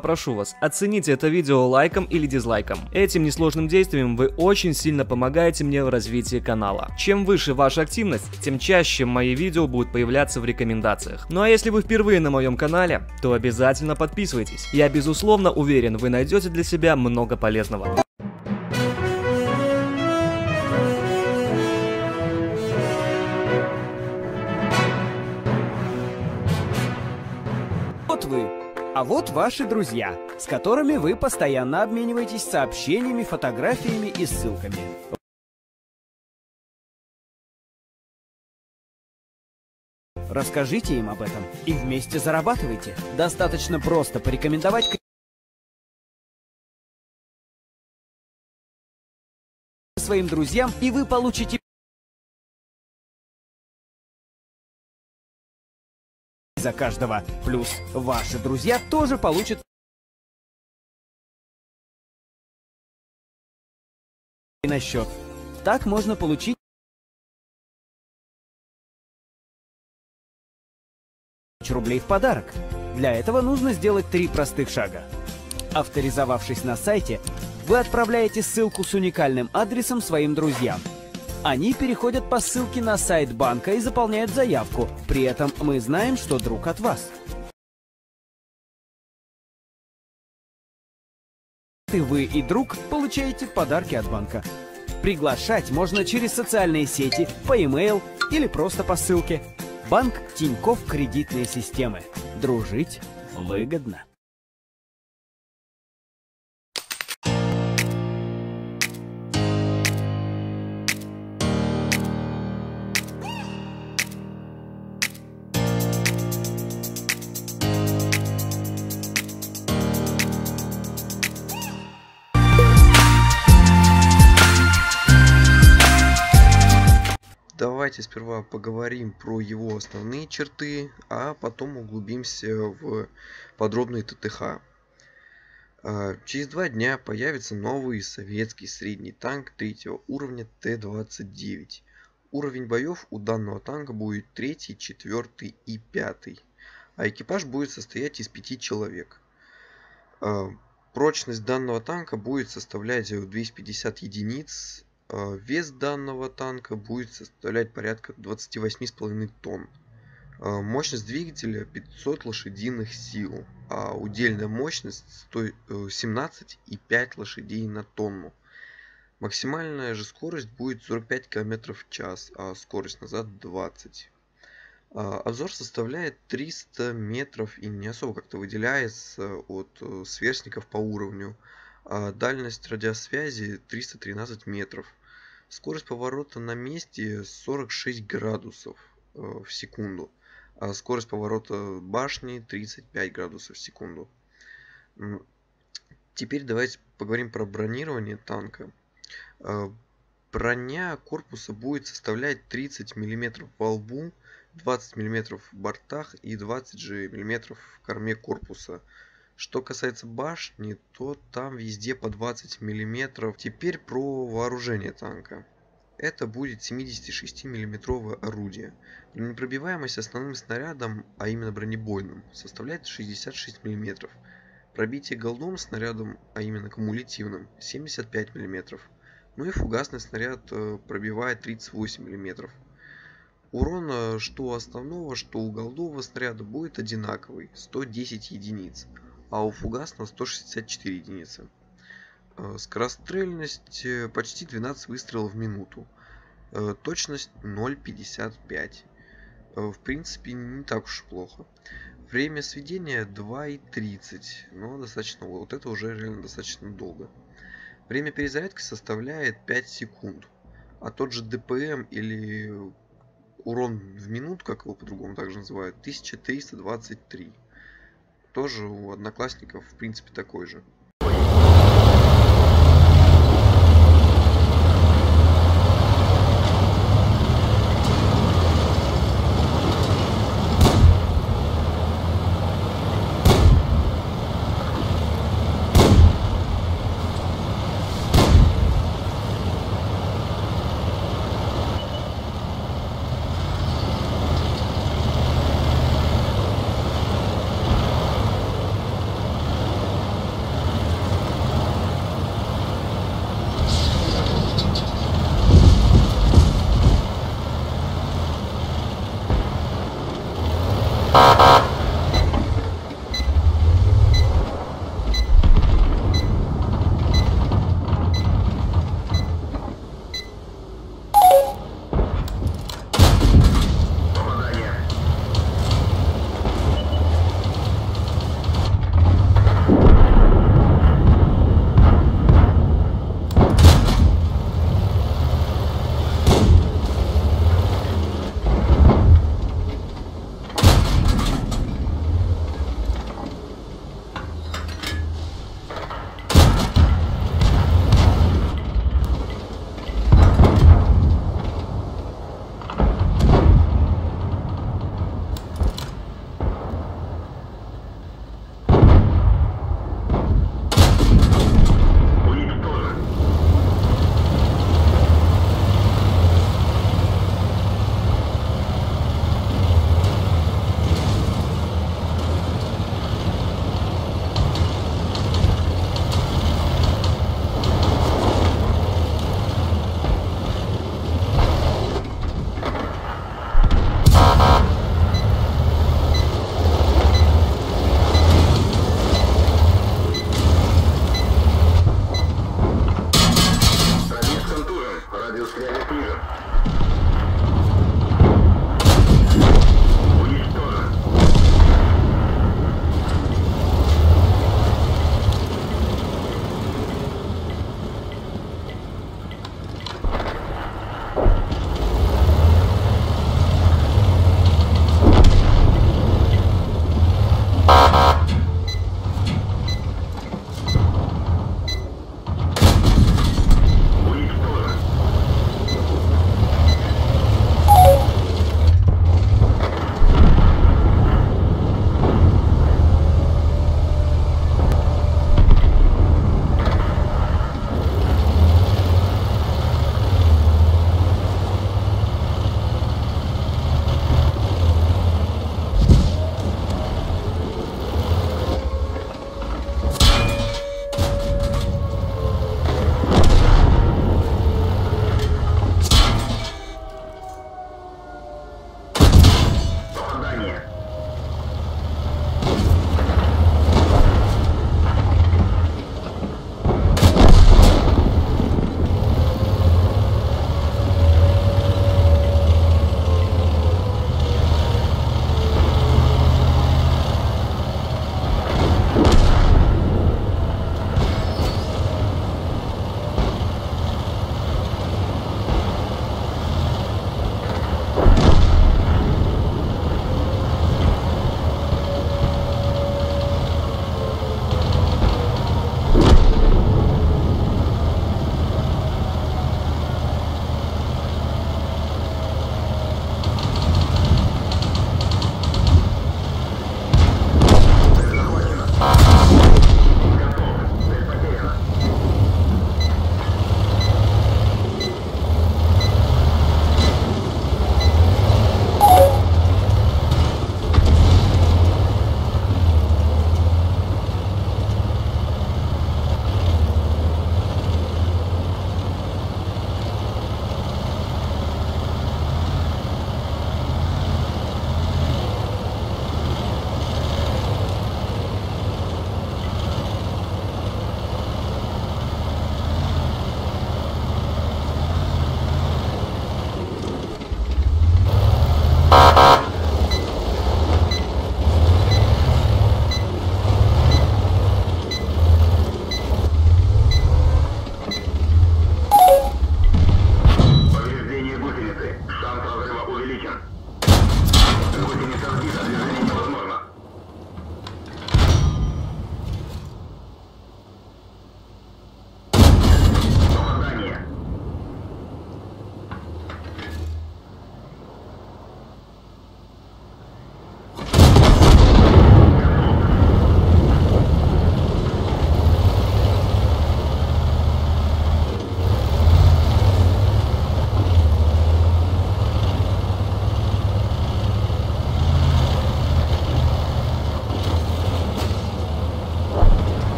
попрошу вас, оцените это видео лайком или дизлайком. Этим несложным действием вы очень сильно помогаете мне в развитии канала. Чем выше ваша активность, тем чаще мои видео будут появляться в рекомендациях. Ну а если вы впервые на моем канале, то обязательно подписывайтесь. Я безусловно уверен, вы найдете для себя много полезного. Вот вы, а вот ваши друзья, с которыми вы постоянно обмениваетесь сообщениями, фотографиями и ссылками. Расскажите им об этом и вместе зарабатывайте. Достаточно просто порекомендовать своим друзьям, и вы получите за каждого. Плюс ваши друзья тоже получат на счет. Так можно получить рублей в подарок. Для этого нужно сделать 3 простых шага. Авторизовавшись на сайте, вы отправляете ссылку с уникальным адресом своим друзьям. Они переходят по ссылке на сайт банка и заполняют заявку. При этом мы знаем, что друг от вас. И вы, и друг получаете подарки от банка. Приглашать можно через социальные сети, по e-mail или просто по ссылке. Банк Тинькофф кредитные системы. Дружить выгодно. Давайте сперва поговорим про его основные черты, а потом углубимся в подробный ТТХ. Через 2 дня появится новый советский средний танк 3-го уровня Т-29. Уровень боев у данного танка будет 3-й, 4-й и 5-й, а экипаж будет состоять из 5 человек. Прочность данного танка будет составлять 250 единиц. Вес данного танка будет составлять порядка 28,5 тонн. Мощность двигателя 500 лошадиных сил, а удельная мощность 17,5 лошадей на тонну. Максимальная же скорость будет 45 км в час, а скорость назад 20. Обзор составляет 300 метров и не особо как-то выделяется от сверстников по уровню. Дальность радиосвязи 313 метров. Скорость поворота на месте 46 градусов в секунду. А скорость поворота башни 35 градусов в секунду. Теперь давайте поговорим про бронирование танка. Броня корпуса будет составлять 30 мм во лбу, 20 мм в бортах и 20 же мм в корме корпуса. Что касается башни, то там везде по 20 мм. Теперь про вооружение танка. Это будет 76 мм орудие. Бронепробиваемость основным снарядом, а именно бронебойным, составляет 66 мм. Пробитие голдом снарядом, а именно кумулятивным, 75 мм. Ну и фугасный снаряд пробивает 38 мм. Урон что у основного, что у голдового снаряда будет одинаковый, 110 единиц, а у фугасного 164 единицы. Скорострельность почти 12 выстрелов в минуту. Точность 0,55. В принципе, не так уж плохо. Время сведения 2,30, но достаточно, вот это уже реально достаточно долго. Время перезарядки составляет 5 секунд. А тот же ДПМ или урон в минуту, как его по-другому также называют, 1323. Тоже у одноклассников в принципе такой же.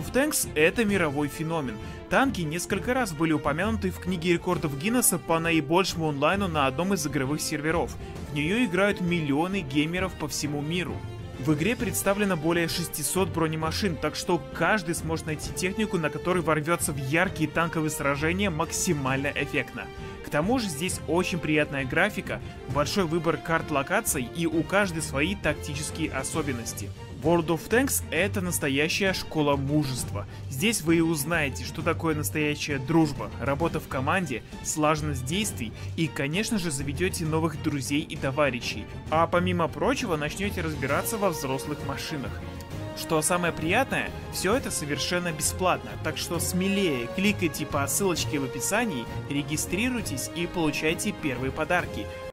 of Tanks — это мировой феномен. Танки несколько раз были упомянуты в книге рекордов Гиннесса по наибольшему онлайну на одном из игровых серверов. В нее играют миллионы геймеров по всему миру. В игре представлено более 600 бронемашин, так что каждый сможет найти технику, на которой ворвется в яркие танковые сражения максимально эффектно. К тому же здесь очень приятная графика, большой выбор карт локаций и у каждой свои тактические особенности. World of Tanks — это настоящая школа мужества. Здесь вы и узнаете, что такое настоящая дружба, работа в команде, слаженность действий и, конечно же, заведете новых друзей и товарищей. А помимо прочего, начнете разбираться во взрослых машинах. Что самое приятное, все это совершенно бесплатно, так что смелее кликайте по ссылочке в описании, регистрируйтесь и получайте первые подарки.